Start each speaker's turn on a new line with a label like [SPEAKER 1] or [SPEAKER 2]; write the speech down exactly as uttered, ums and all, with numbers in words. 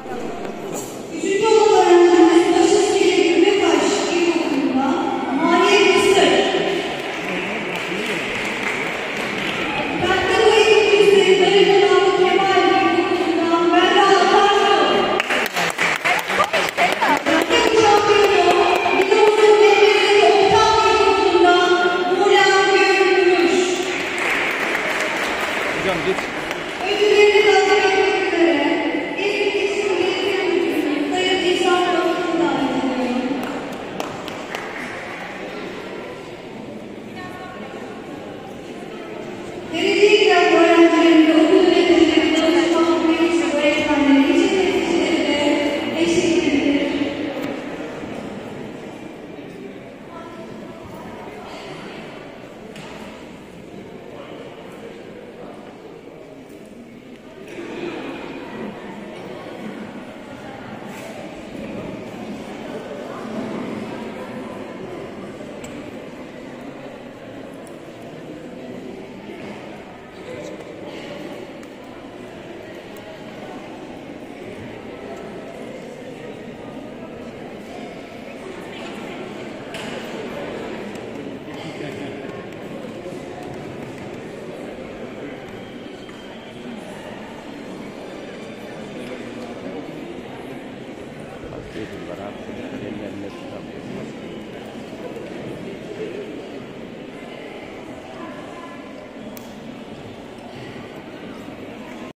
[SPEAKER 1] Üçüncü olan öğrencimiz Başıskele Gümrükbaş İlkokulu'nda Maliye Mısır. Kategori ikincisi Darıkalı Kemal İlkokulu'ndan Berra Akarsu. Kategori şampiyonu Midos'un Devleti Ortak İlkokulu'ndan Muğla Gümrüş.
[SPEAKER 2] Hocam geç.
[SPEAKER 1] Ödüllerini takdim etmek üzere İzmir İlçe Belediye Müdürü Sayın İhsan Yavuz'u davet ediyorum. Derece giren öğrencilerin ve okul yöneticileri, danışman, mühendis, öğretmenleri, ilçe temsilcileri de eşlik edilir.
[SPEAKER 2] Beraber.